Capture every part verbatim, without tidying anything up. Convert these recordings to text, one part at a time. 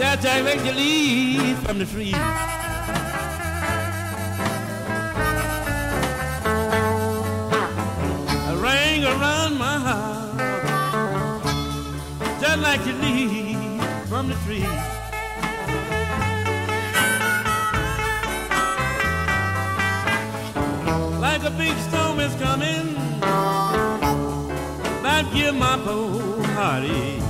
Jack, Jack, make your leaves from the tree. A ring around my house, just like your leaves from the tree. Like a big storm is coming, that give my poor heart ache.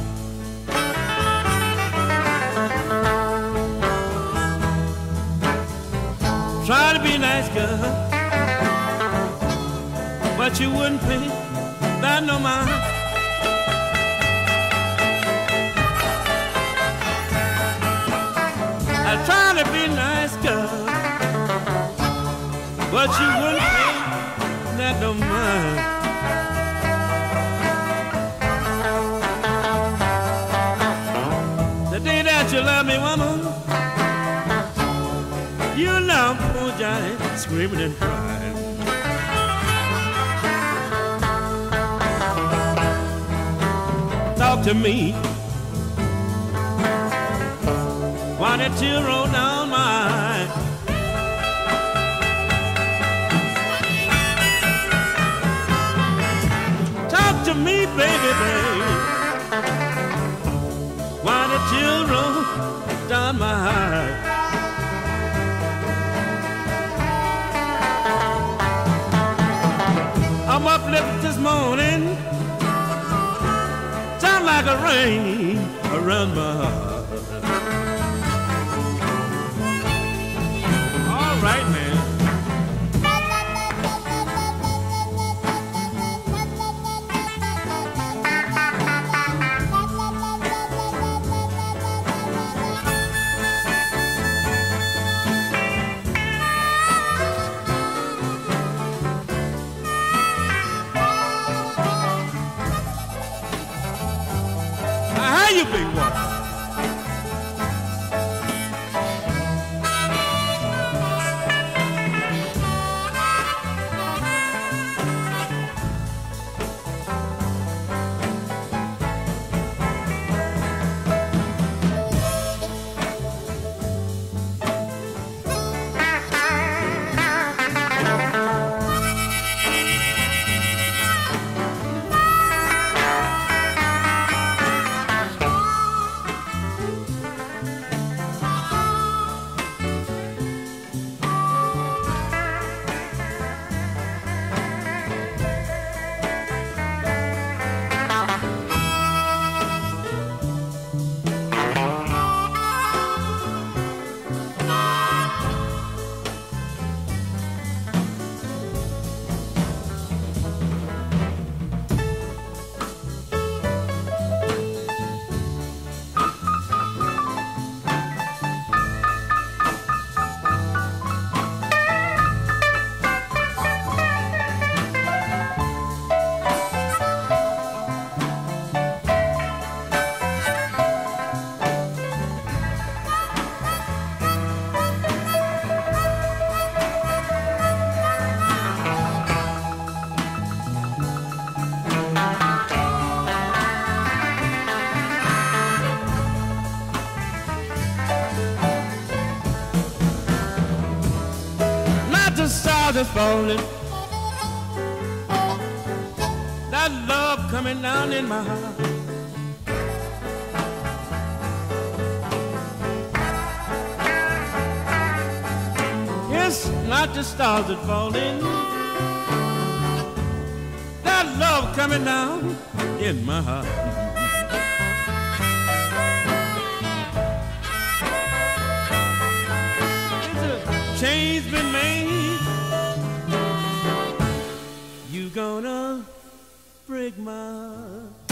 Try to be nice, girl, but you wouldn't pay that no mind. I try to be nice, girl, but you wouldn't pay that no mind. The day that you love me, woman, you know, poor Johnny, screaming and crying. Talk to me. Why that tear roll down my eye? Talk to me, baby, baby. Why that tear roll down my eye? I'm uplifted this morning, sound like a rain around my heart. All right, man. How you big one? The stars are falling, that love coming down in my heart. It's not the stars that falling, that love coming down in my heart. Change been made, you gonna break my